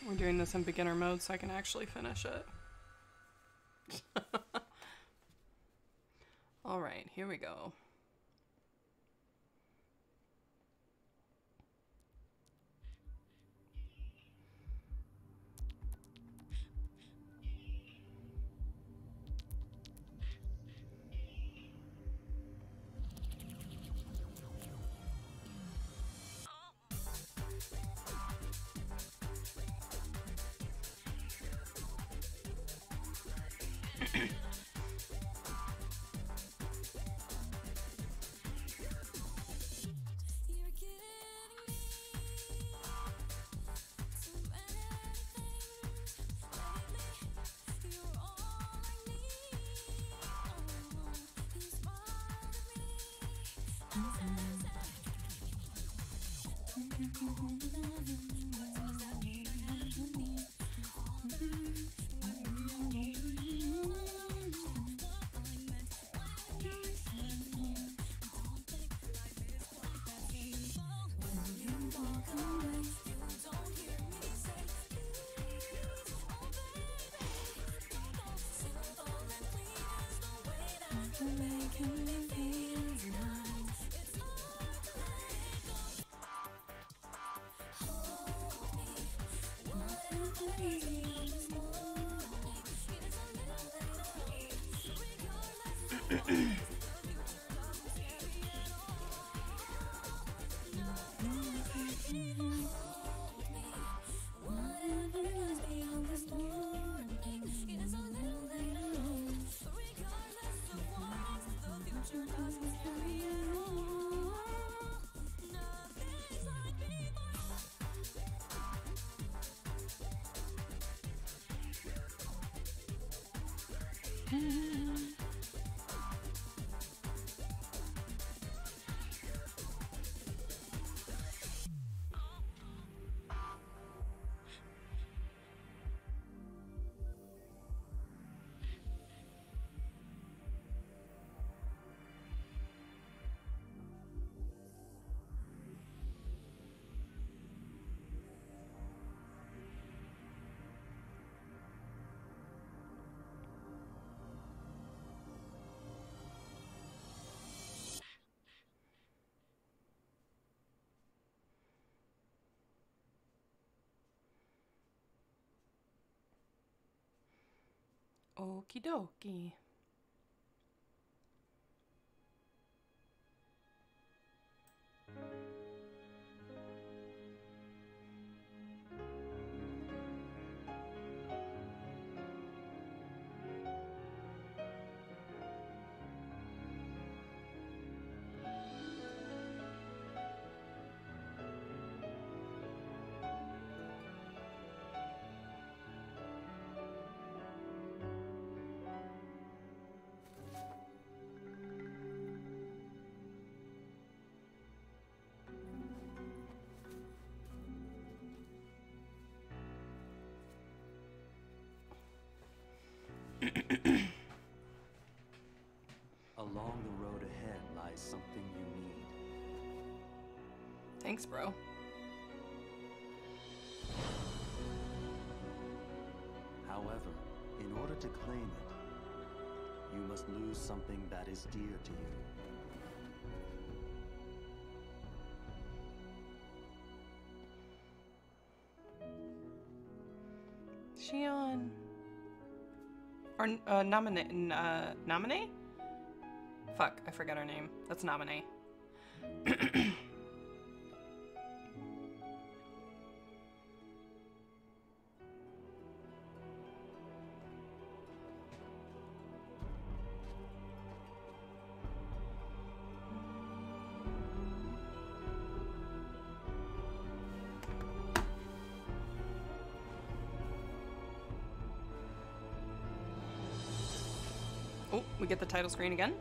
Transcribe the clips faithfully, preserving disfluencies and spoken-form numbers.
We're doing this in beginner mode so I can actually finish it. All right, here we go. Okie dokie. Along the road ahead lies something you need. Thanks, bro. However, in order to claim it, you must lose something that is dear to you. Shion. Or, uh, nominate, uh, nominate? Fuck, I forgot her name. That's nominate. Oh, we get the title screen again.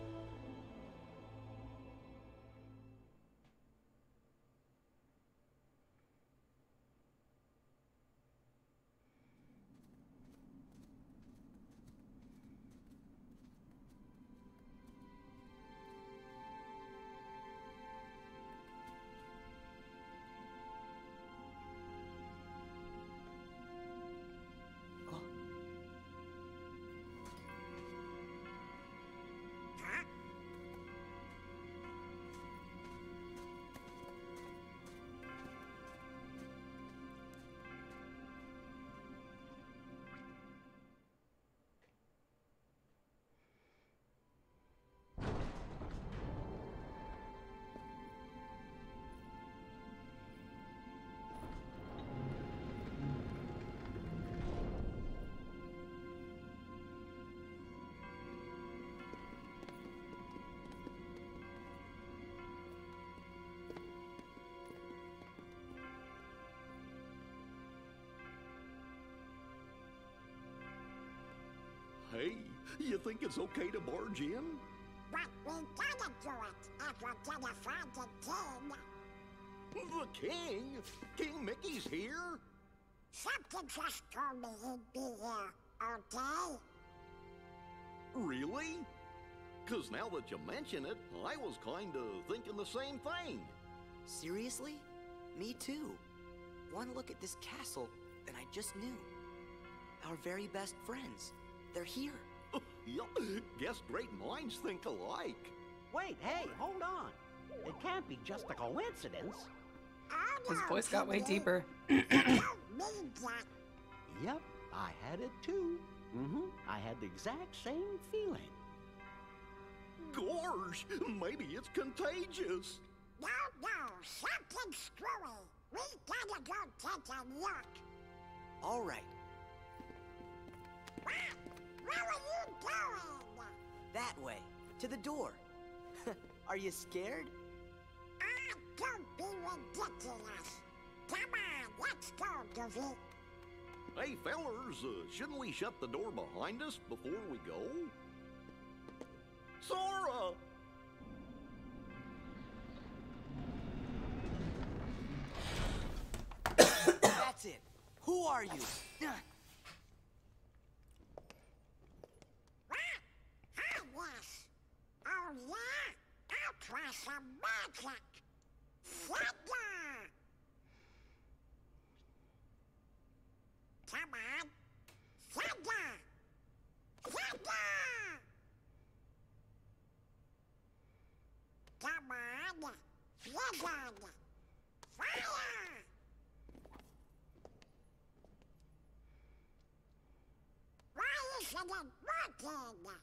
Hey, you think it's okay to barge in? But we gotta do it if we're gonna find the king. The king? King Mickey's here? Something just told me he'd be here, okay? Really? Cause now that you mention it, I was kinda thinking the same thing. Seriously? Me too. One look at this castle, and I just knew. Our very best friends. They're here. Yup, guess great minds think alike. Wait, hey, hold on. It can't be just a coincidence. Oh, His no, voice got way Timmy. deeper. I don't mean that. Yep, I had it too. Mm-hmm. I had the exact same feeling. Gorge, maybe it's contagious. No, no, something screwy. We gotta go take a look. All right, What? Where are you going? that way, to the door. Are you scared? Ah, don't be ridiculous. Come on, let's go, Goofy. Hey, fellers, uh, shouldn't we shut the door behind us before we go? Sora! That's it. Who are you? What? Hi, yes. Oh, yeah? I'll try some magic. Thunder! Come on. Thunder! Thunder! Come on. Blizzard! Fire! Why isn't it working?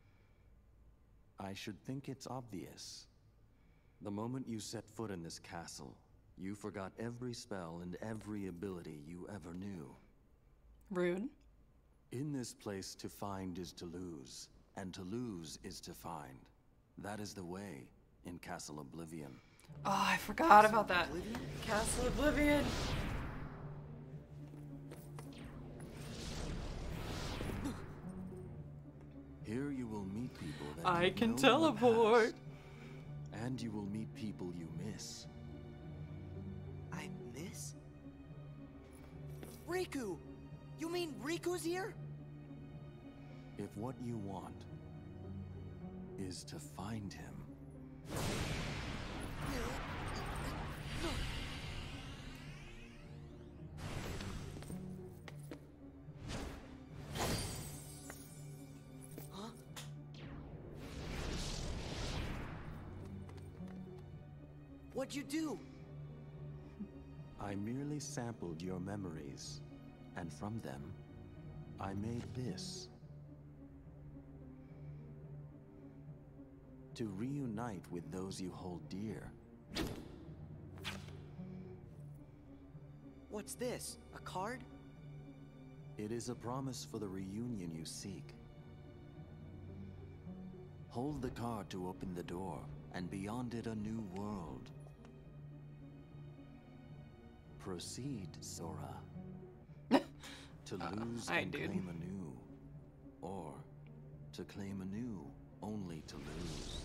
I should think it's obvious. The moment you set foot in this castle, you forgot every spell and every ability you ever knew. Rude. In this place, to find is to lose, and to lose is to find. That is the way in Castle Oblivion. Oh, I forgot about that. Castle Oblivion. Here you will meet people that I you can know in the teleport. past, and you will meet people you miss. I miss? Riku! You mean Riku's here? If what you want is to find him, Huh? What'd you do? I merely sampled your memories, and from them, I made this. To reunite with those you hold dear. What's this? A card? It is a promise for the reunion you seek. Hold the card to open the door, and beyond it a new world. Proceed, Sora. To lose Hi, and dude. claim anew. Or to claim anew, only to lose.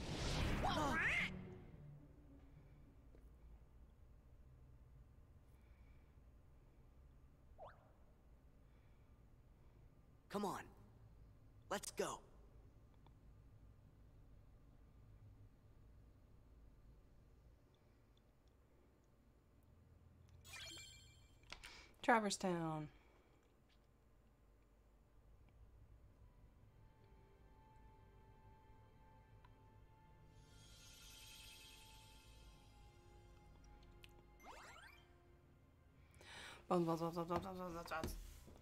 Come on. Let's go. Traverse Town. Buzz, buzz, buzz, buzz, buzz, buzz, buzz, buzz.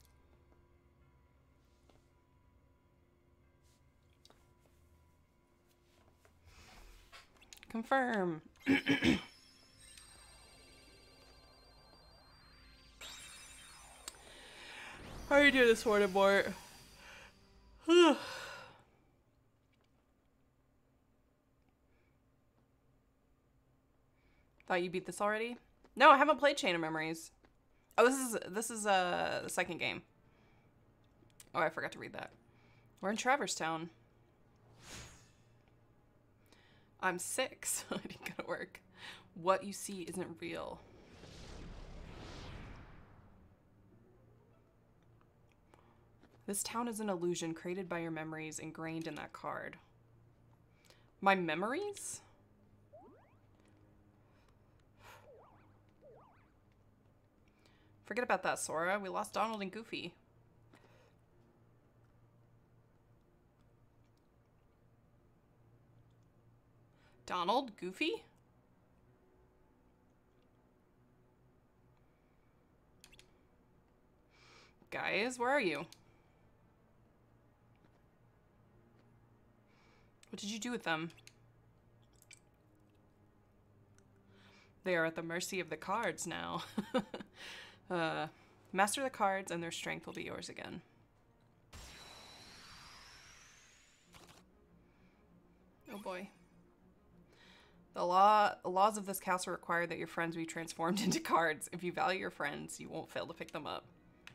Confirm. How are you doing this morning, Mort? Thought you beat this already? No, I haven't played Chain of Memories. Oh, this is this is uh the second game. Oh, I forgot to read that. We're in Traverse Town. I'm sick, so it ain't gonna work. What you see isn't real. This town is an illusion created by your memories ingrained in that card. My memories? Forget about that, Sora. We lost Donald and Goofy. Donald? Goofy? Guys, where are you? What did you do with them? They are at the mercy of the cards now. uh, master the cards and their strength will be yours again. Oh boy. The law, the laws of this castle require that your friends be transformed into cards. If you value your friends, you won't fail to pick them up.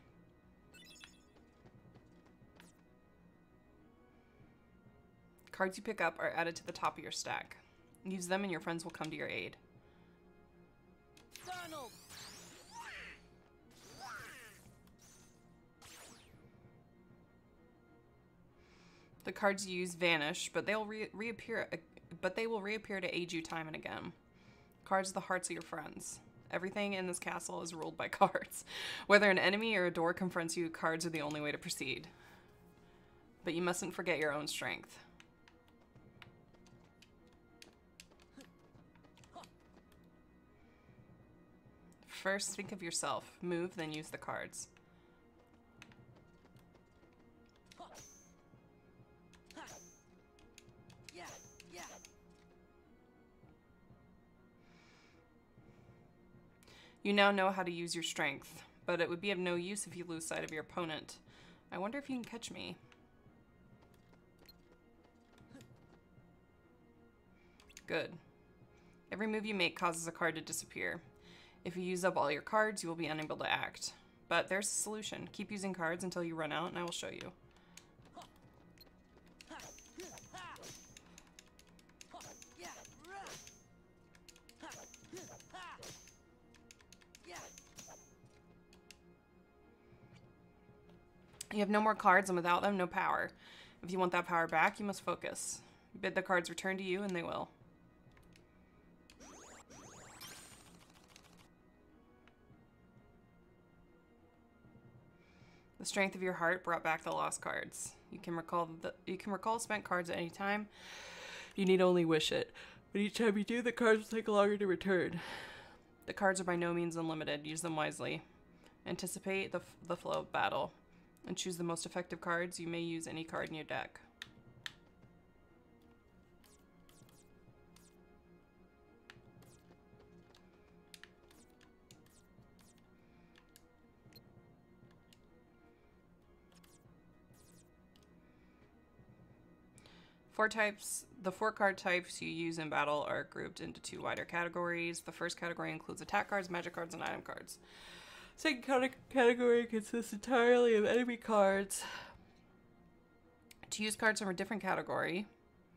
Cards you pick up are added to the top of your stack. Use them and your friends will come to your aid. Donald! The cards you use vanish, but they'll re reappear. But they will reappear to aid you time and again. Cards are the hearts of your friends. Everything in this castle is ruled by cards. Whether an enemy or a door confronts you, cards are the only way to proceed. But you mustn't forget your own strength. First, think of yourself. Move, then use the cards. Yeah, yeah. You now know how to use your strength, but it would be of no use if you lose sight of your opponent. I wonder if you can catch me. Good. Every move you make causes a card to disappear. If you use up all your cards, you will be unable to act. But there's a solution. Keep using cards until you run out, and I will show you. You have no more cards, and without them, no power. If you want that power back, you must focus. Bid the cards return to you, and they will. The strength of your heart brought back the lost cards. You can recall the you can recall spent cards at any time. You need only wish it. But each time you do, the cards will take longer to return. The cards are by no means unlimited. Use them wisely. Anticipate the, the flow of battle. And choose the most effective cards. You may use any card in your deck. Four types, the four card types you use in battle are grouped into two wider categories. The first category includes attack cards, magic cards, and item cards. Second category consists entirely of enemy cards. To use cards from a different category,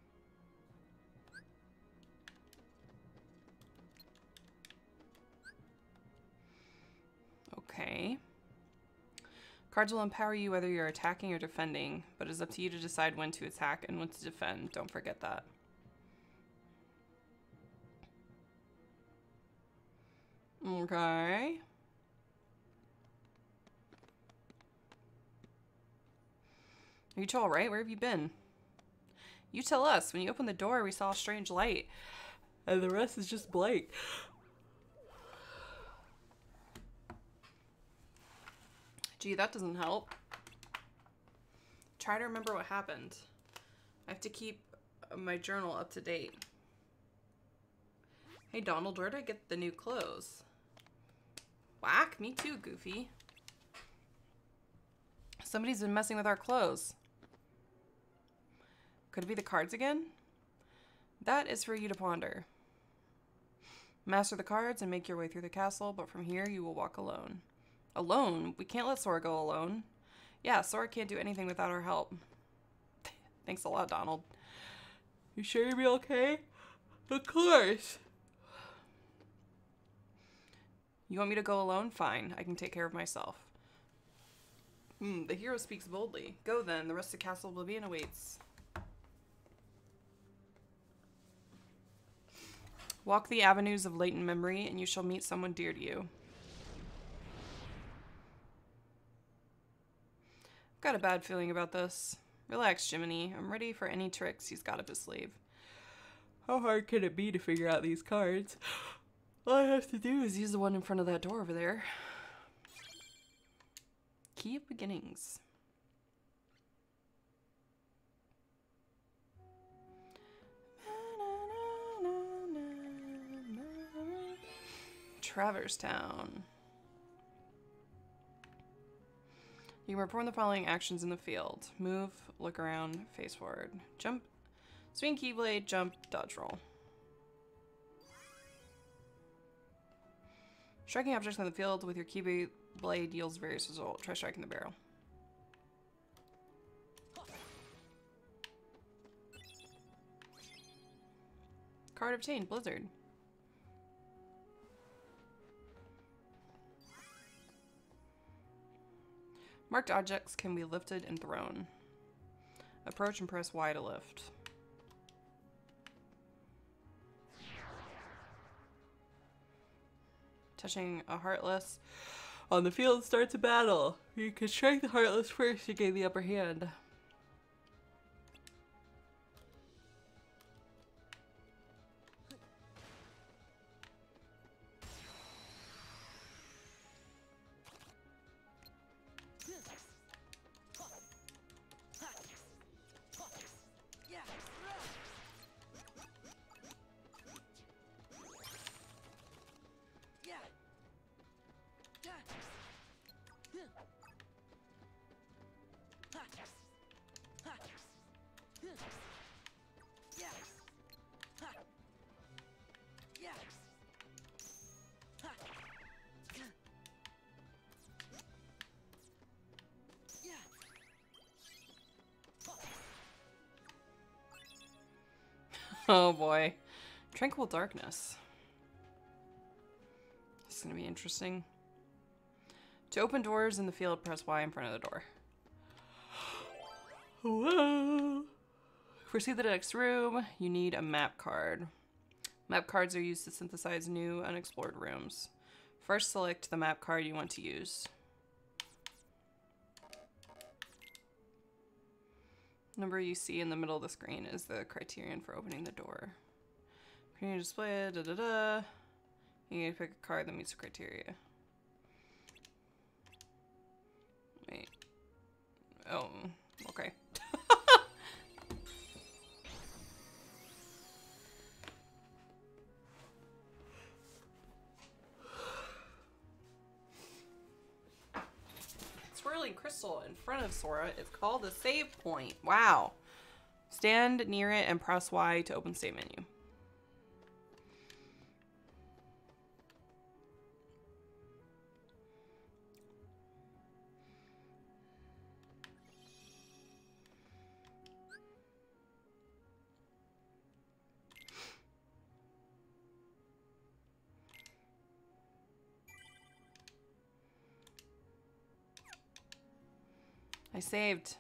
okay. Cards will empower you whether you're attacking or defending, but it's up to you to decide when to attack and when to defend. Don't forget that. Okay. Are you two all right? Where have you been? You tell us. When you opened the door, we saw a strange light, and the rest is just blank. Gee, that doesn't help. Try to remember what happened. I have to keep my journal up to date. Hey, Donald, where did I get the new clothes? Whack, me too, Goofy. Somebody's been messing with our clothes. Could it be the cards again? That is for you to ponder. Master the cards and make your way through the castle, but from here you will walk alone. Alone? We can't let Sora go alone. Yeah, Sora can't do anything without our help. Thanks a lot, Donald. You sure you'll be okay? Of course. You want me to go alone? Fine. I can take care of myself. Hmm, the hero speaks boldly. Go then. The rest of Castle Oblivion awaits. Walk the avenues of latent memory, and you shall meet someone dear to you. I've got a bad feeling about this. Relax, Jiminy. I'm ready for any tricks he's got up his sleeve. How hard can it be to figure out these cards? All I have to do is use the one in front of that door over there. Key of Beginnings. Traverse Town. You can perform the following actions in the field. Move, look around, face forward. Jump, swing Keyblade, jump, dodge roll. Striking objects in the field with your Keyblade yields various results. Try striking the barrel. Card obtained, Blizzard. Marked objects can be lifted and thrown. Approach and press Y to lift. Touching a Heartless on the field starts a battle. You can strike the Heartless first to gain the upper hand. Oh boy. Tranquil Darkness. This is going to be interesting. To open doors in the field, press Y in front of the door. Whoa. Proceed to the next room. You need a map card. Map cards are used to synthesize new, unexplored rooms. First, select the map card you want to use. Number you see in the middle of the screen is the criterion for opening the door. Can you display it? Da da da. You need to pick a card that meets the criteria. Wait. Oh, okay. Swirling crystal in front of Sora is called a save point. Wow. Stand near it and press Y to open save menu. I saved.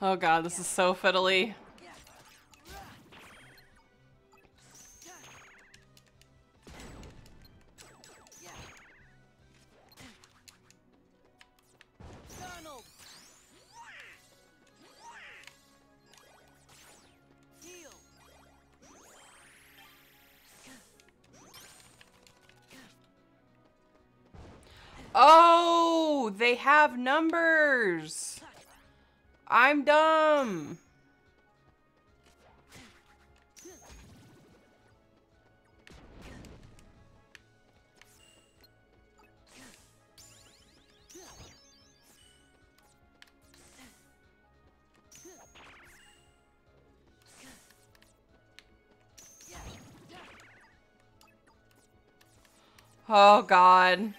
Oh god, this is so fiddly. Oh, they have numbers. I'm dumb. Oh, God.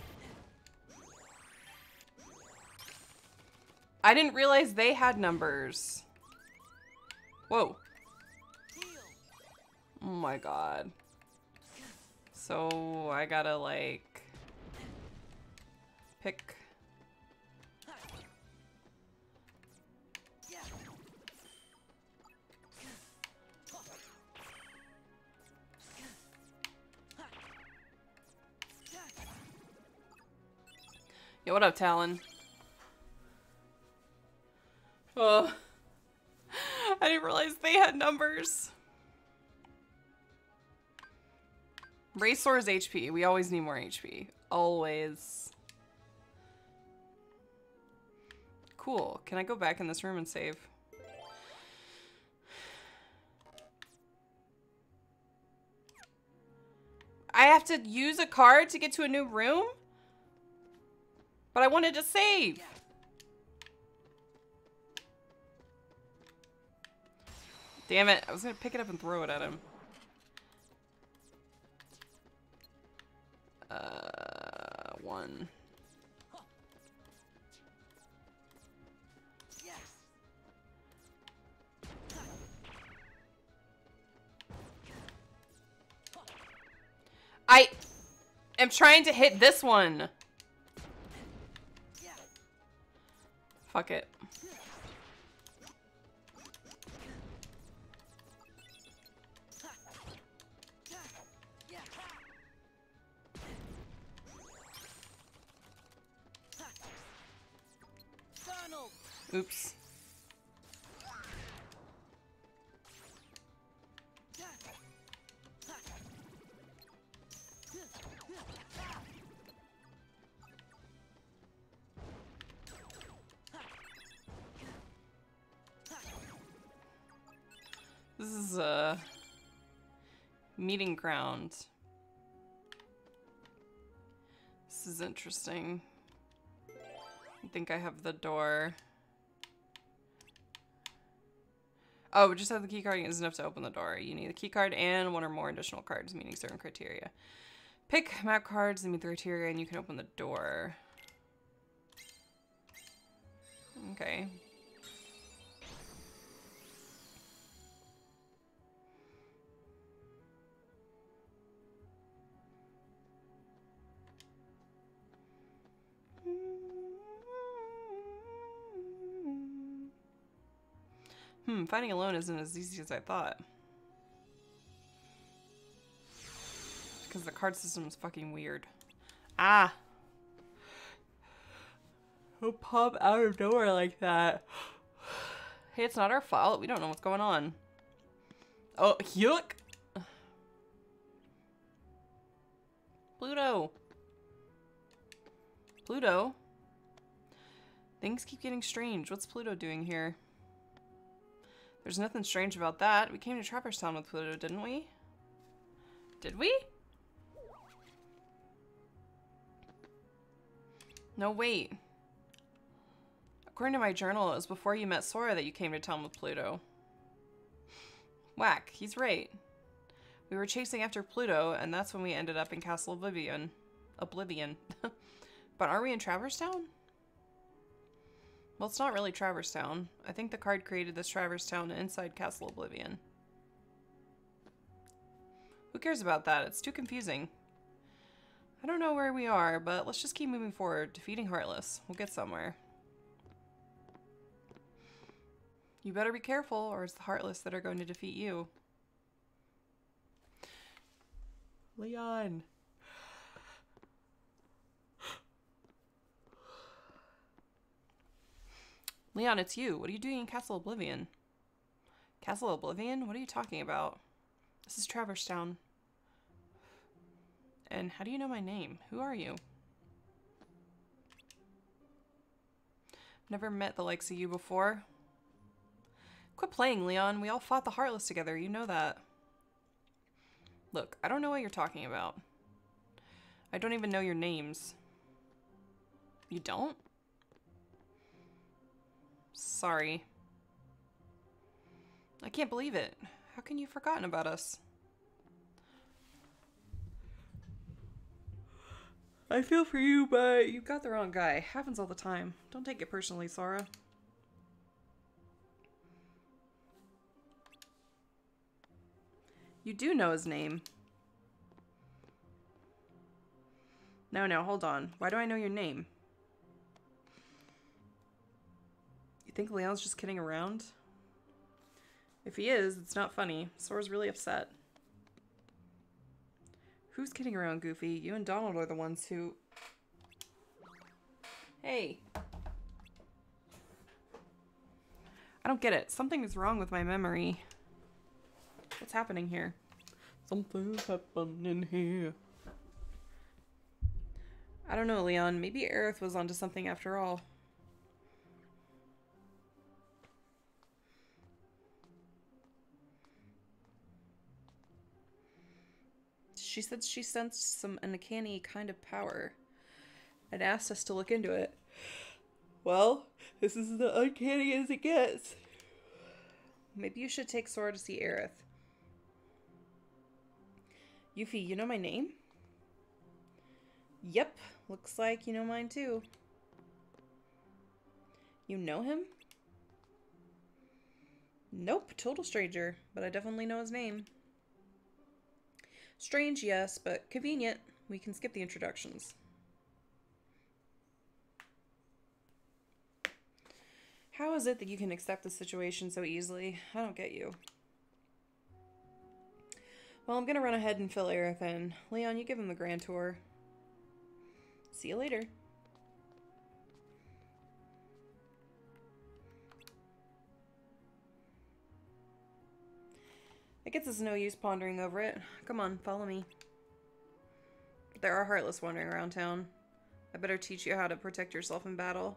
I didn't realize they had numbers. Whoa. Oh my god. So I gotta like pick. Yo, what up, Talon? Oh, I didn't realize they had numbers. Racehorse H P. We always need more H P. Always. Cool. Can I go back in this room and save? I have to use a card to get to a new room? But I wanted to save. Damn it, I was gonna pick it up and throw it at him. Uh, one. I am trying to hit this one. Fuck it. Oops. This is a meeting ground. This is interesting. I think I have the door. Oh, just have the key card is enough to open the door. You need a key card and one or more additional cards meeting certain criteria. Pick map cards that meet the criteria and you can open the door. Okay. Hmm, fighting alone isn't as easy as I thought. Because the card system is fucking weird. Ah! Don't pop out of nowhere like that. Hey, it's not our fault. We don't know what's going on. Oh, yuck! Pluto! Pluto? Things keep getting strange. What's Pluto doing here? There's nothing strange about that. We came to Traverse Town with Pluto, didn't we? Did we? No, wait. According to my journal, it was before you met Sora that you came to town with Pluto. Whack, he's right. We were chasing after Pluto, and that's when we ended up in Castle Oblivion. Oblivion. But are we in Traverse Town? Well, it's not really Traverse Town. I think the card created this Traverse Town inside Castle Oblivion. Who cares about that? It's too confusing. I don't know where we are, but let's just keep moving forward. Defeating Heartless. We'll get somewhere. You better be careful, or it's the Heartless that are going to defeat you. Leon. Leon, it's you. What are you doing in Castle Oblivion? Castle Oblivion? What are you talking about? This is Traverse Town. And how do you know my name? Who are you? Never met the likes of you before. Quit playing, Leon. We all fought the Heartless together. You know that. Look, I don't know what you're talking about. I don't even know your names. You don't? Sorry. I can't believe it. How can you have forgotten about us? I feel for you, but you got the wrong guy. Happens all the time. Don't take it personally, Sora. You do know his name. No, no, hold on. Why do I know your name? You think Leon's just kidding around? If he is, it's not funny. Sora's really upset. Who's kidding around, Goofy? You and Donald are the ones who... Hey. I don't get it. Something is wrong with my memory. What's happening here? Something's happening here. I don't know, Leon. Maybe Aerith was onto something after all. She said she sensed some uncanny kind of power and asked us to look into it. Well, this is as uncanny as it gets. Maybe you should take Sora to see Aerith. Yuffie, you know my name? Yep, looks like you know mine too. You know him? Nope, total stranger, but I definitely know his name. Strange, yes, but convenient. We can skip the introductions. How is it that you can accept the situation so easily? I don't get you. Well, I'm gonna run ahead and fill Aerith in. Leon, you give him the grand tour. See you later. I guess it's no use pondering over it. Come on, follow me. There are Heartless wandering around town. I better teach you how to protect yourself in battle.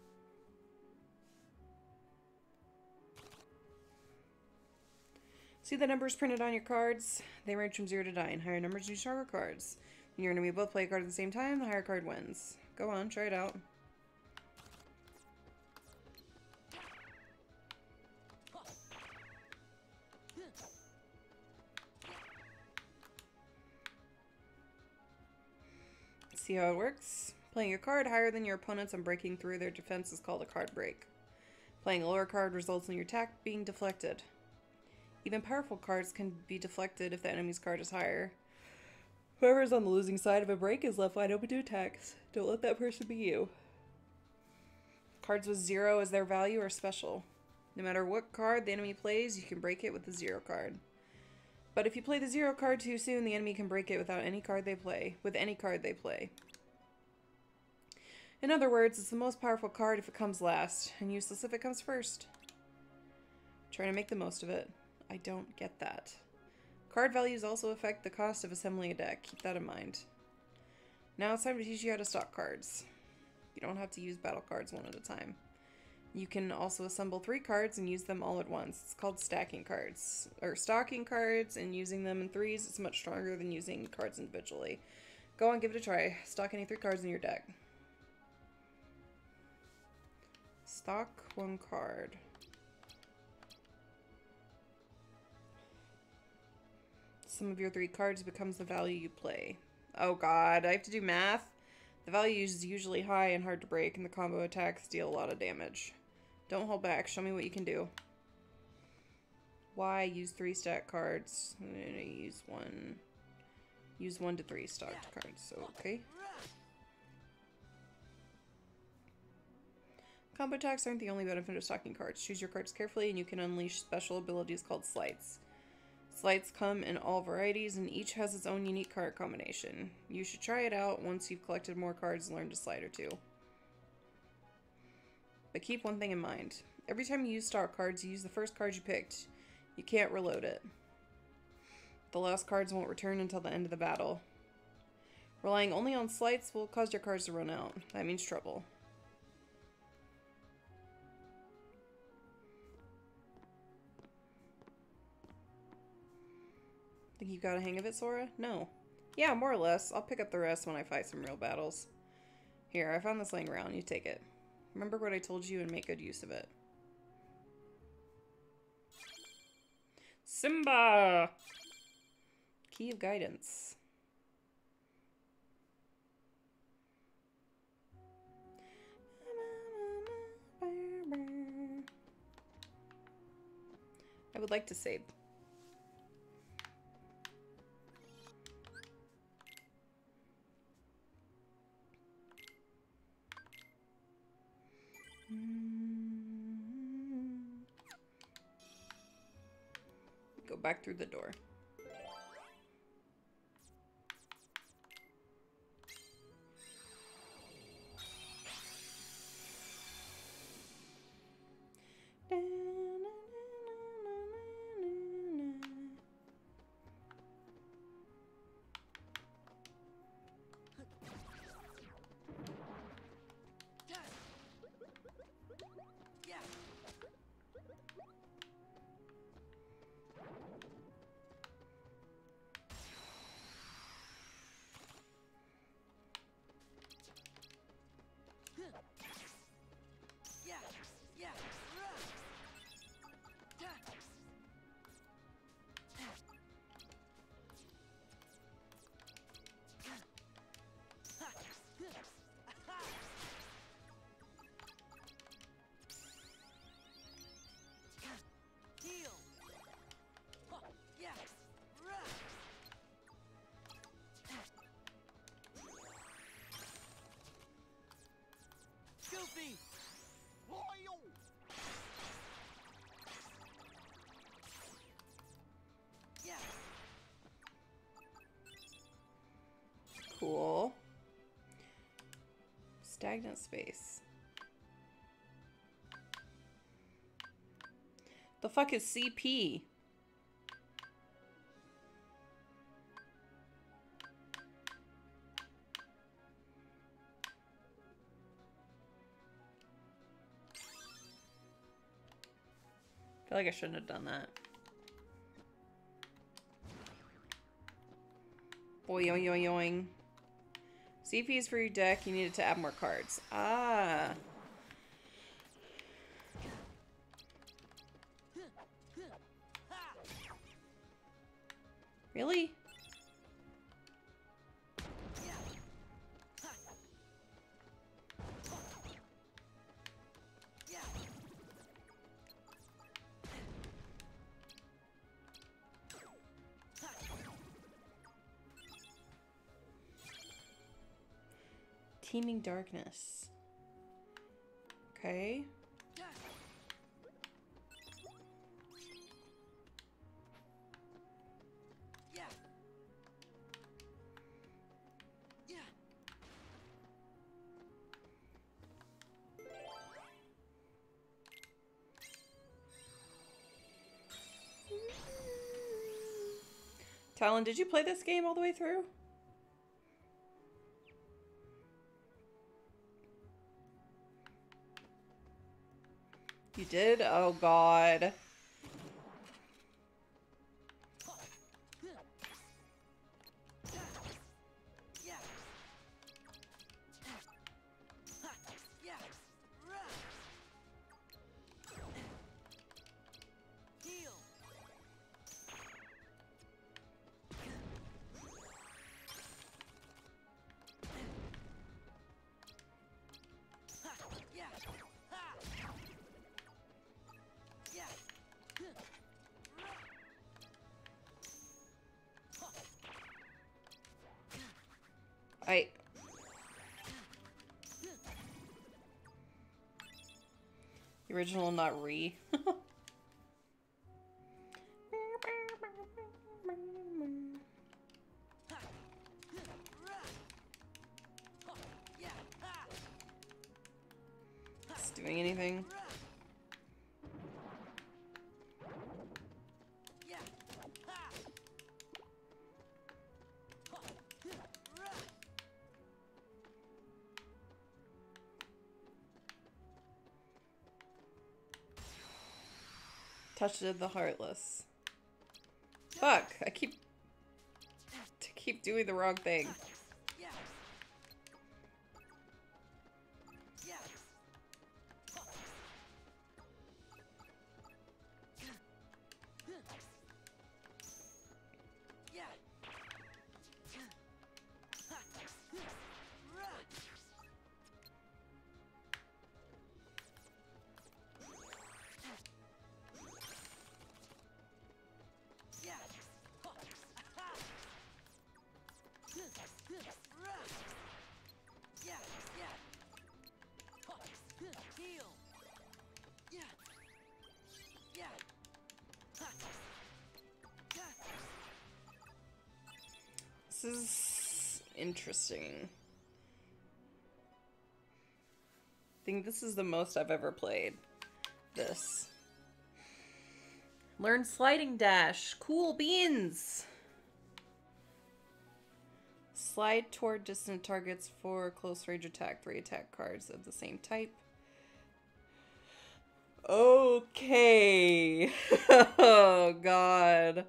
See the numbers printed on your cards? They range from zero to nine. Higher numbers use stronger cards. When you're enemy both play a card at the same time, the higher card wins. Go on, try it out. See how it works? Playing a card higher than your opponents and breaking through their defense is called a card break. Playing a lower card results in your attack being deflected. Even powerful cards can be deflected if the enemy's card is higher. Whoever is on the losing side of a break is left wide open to attacks. Don't let that person be you. Cards with zero as their value are special. No matter what card the enemy plays, you can break it with the zero card. But if you play the zero card too soon, the enemy can break it without any card they play, with any card they play. In other words, it's the most powerful card if it comes last, and useless if it comes first. Try to make the most of it. I don't get that. Card values also affect the cost of assembling a deck. Keep that in mind. Now it's time to teach you how to stock cards. You don't have to use battle cards one at a time. You can also assemble three cards and use them all at once. It's called stacking cards. Or stocking cards, and using them in threes is much stronger than using cards individually. Go on, give it a try. Stock any three cards in your deck. Stock one card. Sum of your three cards becomes the value you play. Oh god, I have to do math? The value is usually high and hard to break, and the combo attacks deal a lot of damage. Don't hold back. Show me what you can do. Why use three stack cards? I'm gonna use one. Use one to three stacked cards. So okay. Combo attacks aren't the only benefit of stocking cards. Choose your cards carefully and you can unleash special abilities called slights. Slights come in all varieties and each has its own unique card combination. You should try it out once you've collected more cards and learned a slight or two. But keep one thing in mind. Every time you use stock cards, you use the first card you picked. You can't reload it. The last cards won't return until the end of the battle. Relying only on slights will cause your cards to run out. That means trouble. Think you got a hang of it, Sora? No. Yeah, more or less. I'll pick up the rest when I fight some real battles. Here, I found this laying around. You take it. Remember what I told you and make good use of it. Simba! Key of Guidance. I would like to save. Go back through the door. Goofy! Loyal! Yeah. Cool. Stagnant space. The fuck is C P? I feel like I shouldn't have done that. Boing, yoing, yoing, yoing. C P is for your deck. You needed to add more cards. Ah. Really? Teeming darkness. Okay. Yeah. Yeah. Talon, did you play this game all the way through? You did? Oh god. I The original, not re. It's doing anything? Touched the heartless. Fuck! I keep to keep doing the wrong thing. This is interesting. I think this is the most I've ever played. This. Learn sliding dash. Cool beans. Slide toward distant targets for close range attack. Three attack cards of the same type. Okay. Oh, God.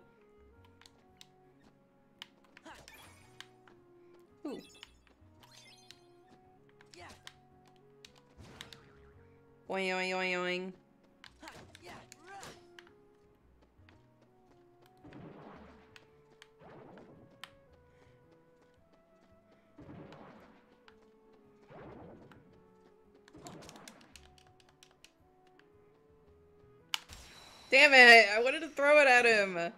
Ooh. Oing, oing, oing, oing. Damn it! I wanted to throw it at him!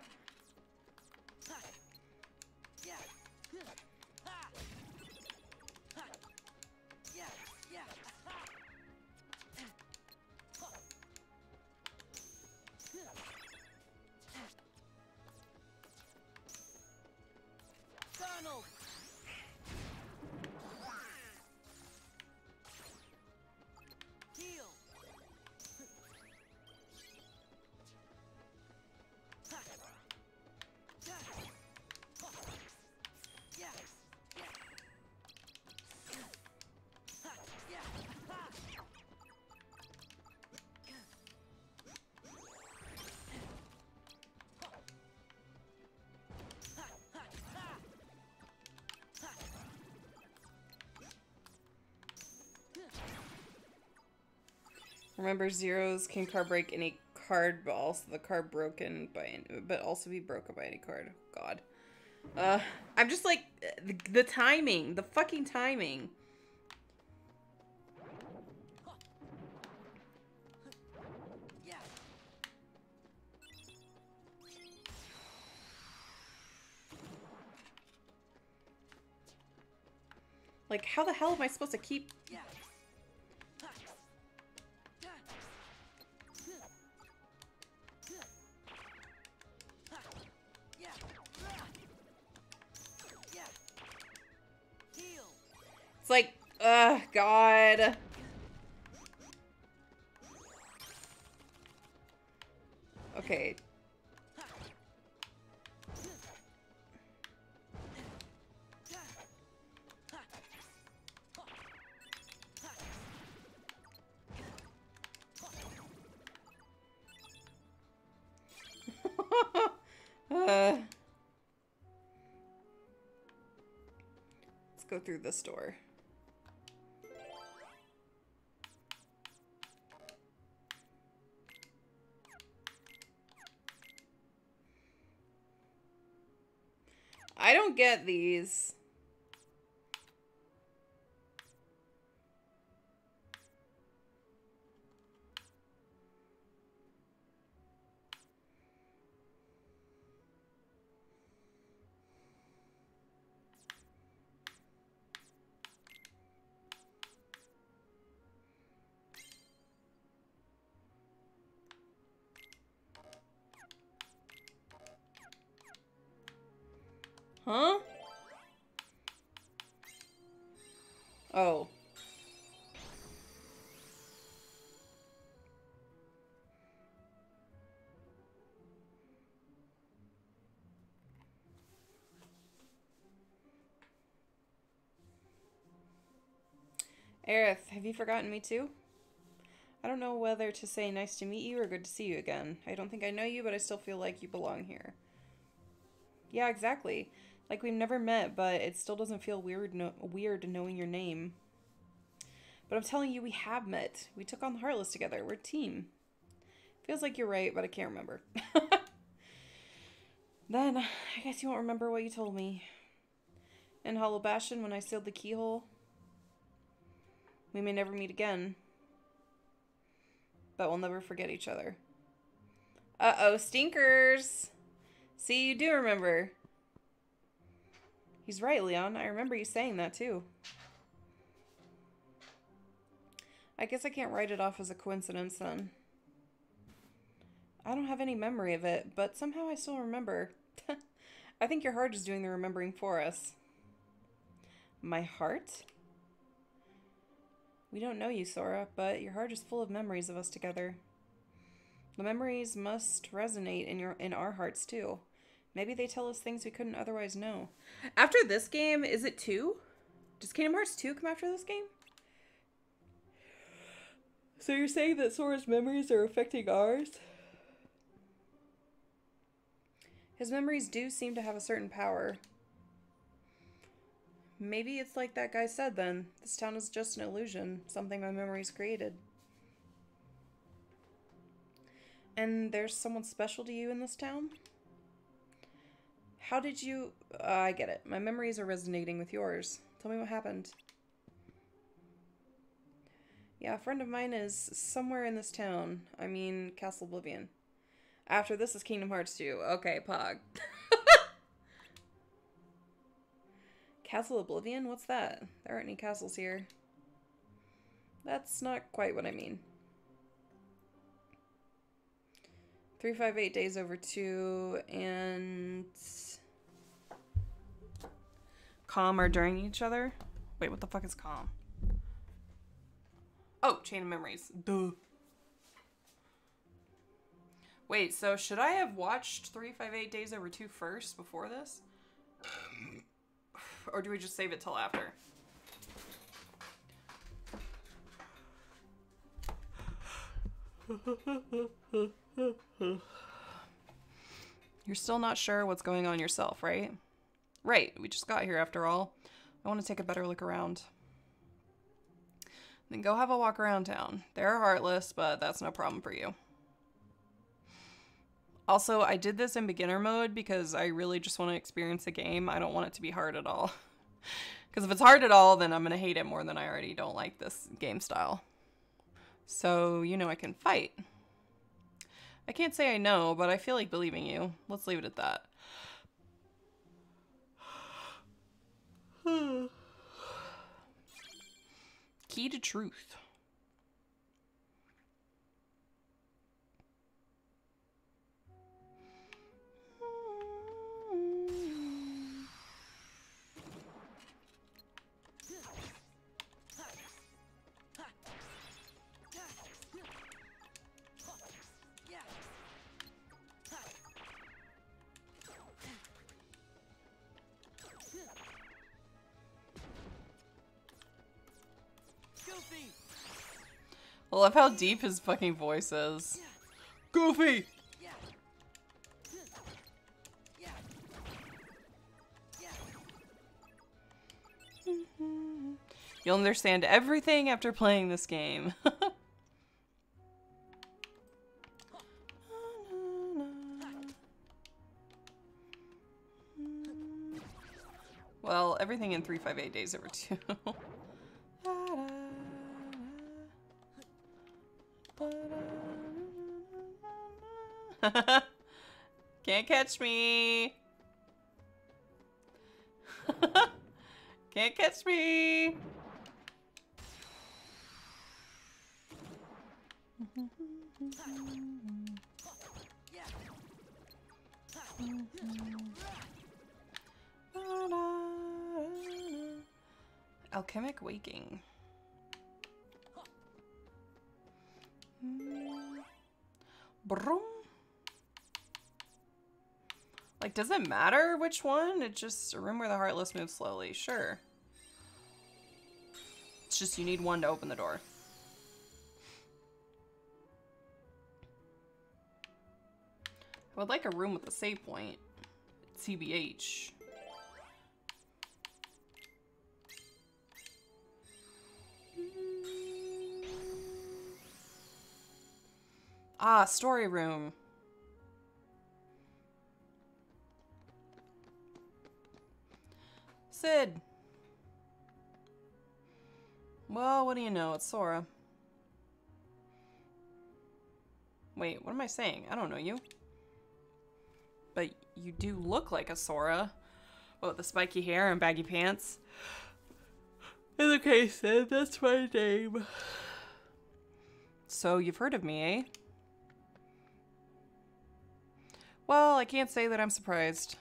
Remember, zeros can card break any card, but also the card broken by, any, but also be broken by any card. God, uh, I'm just like the, the timing, the fucking timing. Like, how the hell am I supposed to keep? It's like, ugh, God. Okay. uh, let's go through this door. I don't get these. Huh? Oh. Aerith, have you forgotten me too? I don't know whether to say nice to meet you or good to see you again. I don't think I know you, but I still feel like you belong here. Yeah, exactly. Like we've never met, but it still doesn't feel weird no weird knowing your name. But I'm telling you, we have met. We took on the Heartless together. We're a team. Feels like you're right, but I can't remember. Then, I guess you won't remember what you told me. In Hollow Bastion, when I sealed the keyhole, we may never meet again. But we'll never forget each other. Uh-oh, stinkers! See, you do remember. He's right, Leon. I remember you saying that, too. I guess I can't write it off as a coincidence, then. I don't have any memory of it, but somehow I still remember. I think your heart is doing the remembering for us. My heart? We don't know you, Sora, but your heart is full of memories of us together. The memories must resonate in your in our hearts, too. Maybe they tell us things we couldn't otherwise know. After this game, is it two? Does Kingdom Hearts two come after this game? So you're saying that Sora's memories are affecting ours? His memories do seem to have a certain power. Maybe it's like that guy said then. This town is just an illusion, something my memories created. And there's someone special to you in this town? How did you... Uh, I get it. My memories are resonating with yours. Tell me what happened. Yeah, a friend of mine is somewhere in this town. I mean, Castle Oblivion. After this is Kingdom Hearts two. Okay, Pog. Castle Oblivion? What's that? There aren't any castles here. That's not quite what I mean. three five eight days over two and... Calm are during each other? Wait, what the fuck is calm? Oh, Chain of Memories. Duh. Wait, so should I have watched three five eight days over two first before this? Or do we just save it till after? You're still not sure what's going on yourself, right? Right, we just got here after all. I want to take a better look around. Then go have a walk around town. They're heartless, but that's no problem for you. Also, I did this in beginner mode because I really just want to experience the game. I don't want it to be hard at all. Because if it's hard at all, then I'm going to hate it more than I already don't like this game style. So, you know I can fight. I can't say I know, but I feel like believing you. Let's leave it at that. Key to truth. I love how deep his fucking voice is. Goofy! You'll understand everything after playing this game. Well, everything in three five eight days over two. Can't catch me. Can't catch me. Alchemic Waking. Broom. Like, does it matter which one? It's just a room where the Heartless move slowly. Sure. It's just you need one to open the door. I would like a room with a save point. T B H. Ah, story room. Sid. Well, what do you know? It's Sora. Wait, what am I saying? I don't know you. But you do look like a Sora. What, with the spiky hair and baggy pants? In the case, Sid, that's my name. So, you've heard of me, eh? Well, I can't say that I'm surprised.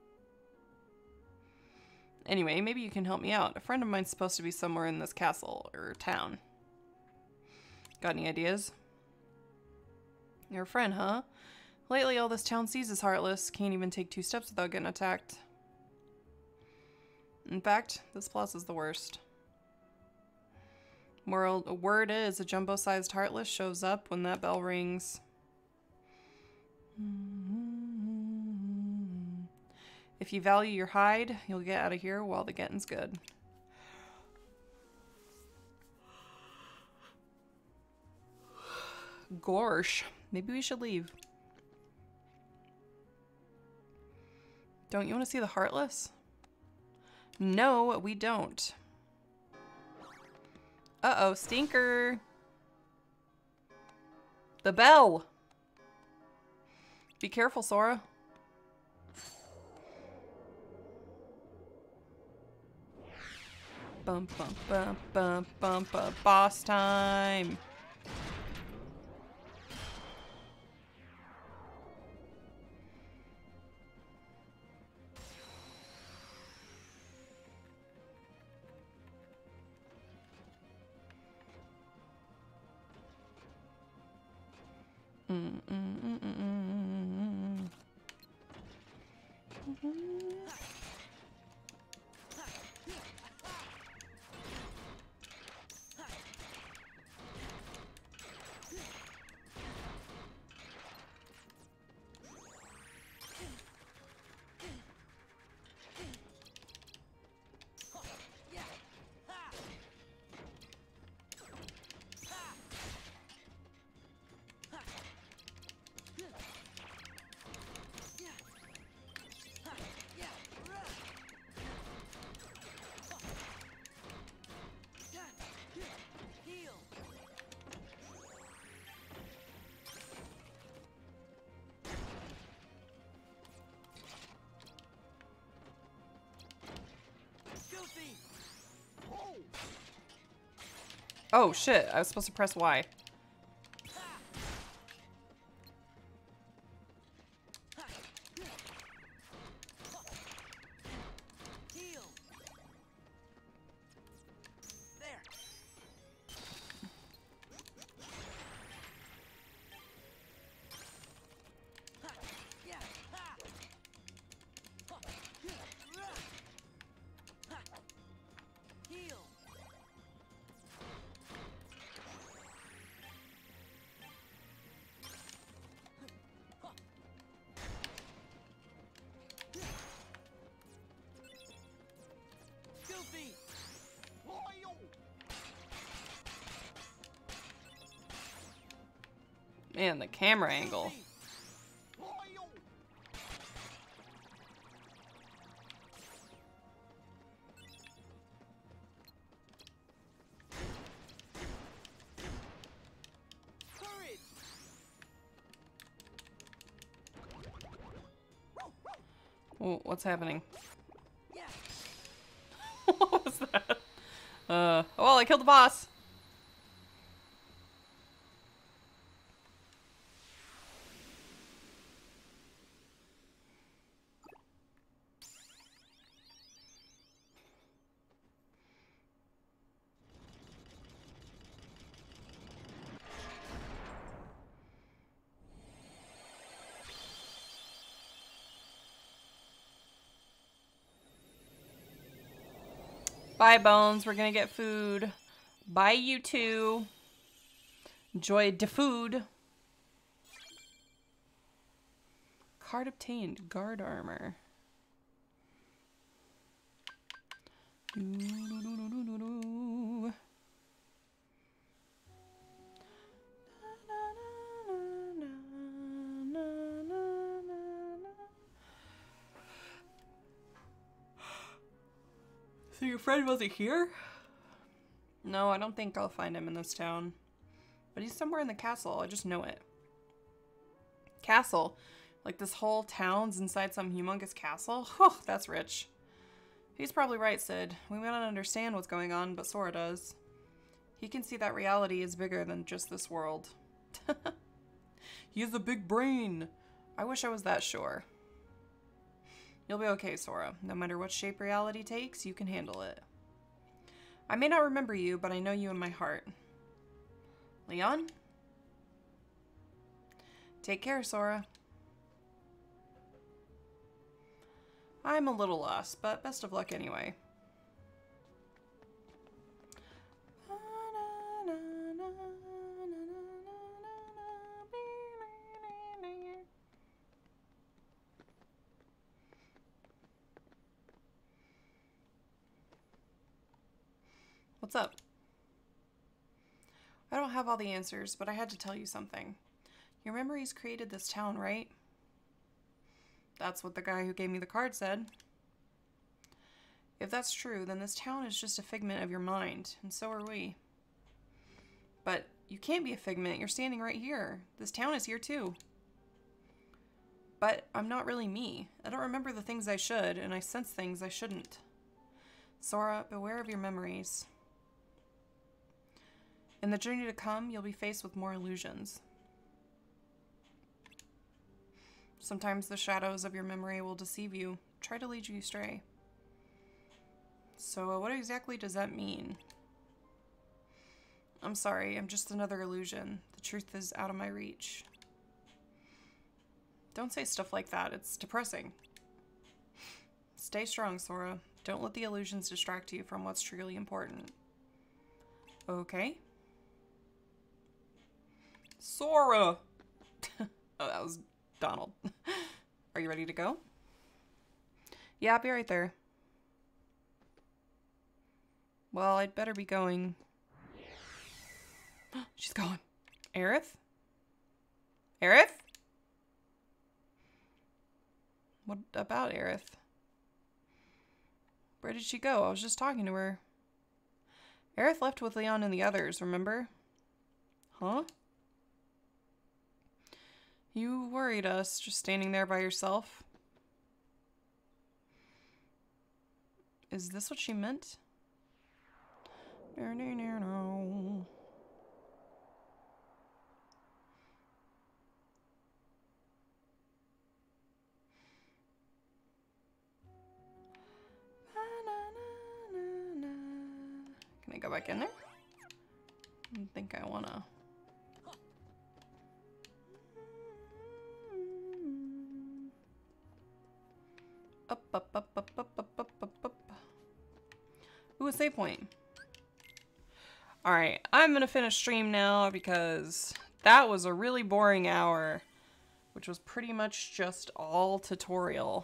Anyway, maybe you can help me out. A friend of mine's supposed to be somewhere in this castle, or town. Got any ideas? You're a friend, huh? Lately, all this town sees is Heartless. Can't even take two steps without getting attacked. In fact, this place is the worst. World, word is, a jumbo-sized Heartless shows up when that bell rings. If you value your hide, you'll get out of here while the getting's good. Gorsh. Maybe we should leave. Don't you want to see the Heartless? No, we don't. Uh-oh, stinker. The bell. Be careful, Sora. Bum bum bum bum bum bum. Boss time. Mm, mm, mm, mm, mm, mm, mm. Oh shit, I was supposed to press Y. Man, the camera angle. Oh, what's happening? What was that? Uh, oh, well, I killed the boss. Bye, Bones. We're gonna get food. Bye, you two. Enjoy the food. Card obtained. Guard armor. Doo-doo-doo-doo-doo-doo. So your friend wasn't here? No, I don't think I'll find him in this town. But he's somewhere in the castle. I just know it. Castle? Like this whole town's inside some humongous castle? Oh, that's rich. He's probably right, Sid. We may not understand what's going on, but Sora does. He can see that reality is bigger than just this world. He has a big brain. I wish I was that sure. You'll be okay, Sora. No matter what shape reality takes, you can handle it. I may not remember you, but I know you in my heart. Leon? Take care, Sora. I'm a little lost, but best of luck anyway. What's up? I don't have all the answers, but I had to tell you something. Your memories created this town, right? That's what the guy who gave me the card said. If that's true, then this town is just a figment of your mind, and so are we. But you can't be a figment. You're standing right here. This town is here too. But I'm not really me. I don't remember the things I should, and I sense things I shouldn't. Sora, beware of your memories. In the journey to come, you'll be faced with more illusions. Sometimes the shadows of your memory will deceive you, try to lead you astray. So, uh, what exactly does that mean? I'm sorry, I'm just another illusion. The truth is out of my reach. Don't say stuff like that, it's depressing. Stay strong, Sora. Don't let the illusions distract you from what's truly important. Okay. Sora! Oh, that was Donald. Are you ready to go? Yeah, I'll be right there. Well, I'd better be going. She's gone. Aerith? Aerith? What about Aerith? Where did she go? I was just talking to her. Aerith left with Leon and the others, remember? Huh? You worried us, just standing there by yourself. Is this what she meant? No, no, no, no. Can I go back in there? I don't think I wanna. Up, up, up, up, up, up, up, up, up. Ooh, a save point. Alright, I'm gonna finish stream now because that was a really boring hour, which was pretty much just all tutorial.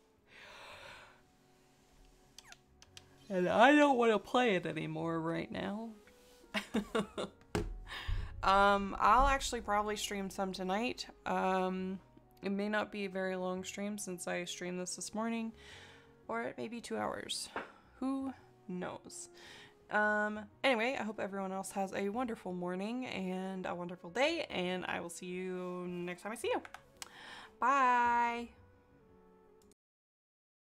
And I don't want to play it anymore right now. um, I'll actually probably stream some tonight. Um... It may not be a very long stream since I streamed this this morning, or it may be two hours. Who knows? Um, anyway, I hope everyone else has a wonderful morning and a wonderful day, and I will see you next time I see you. Bye!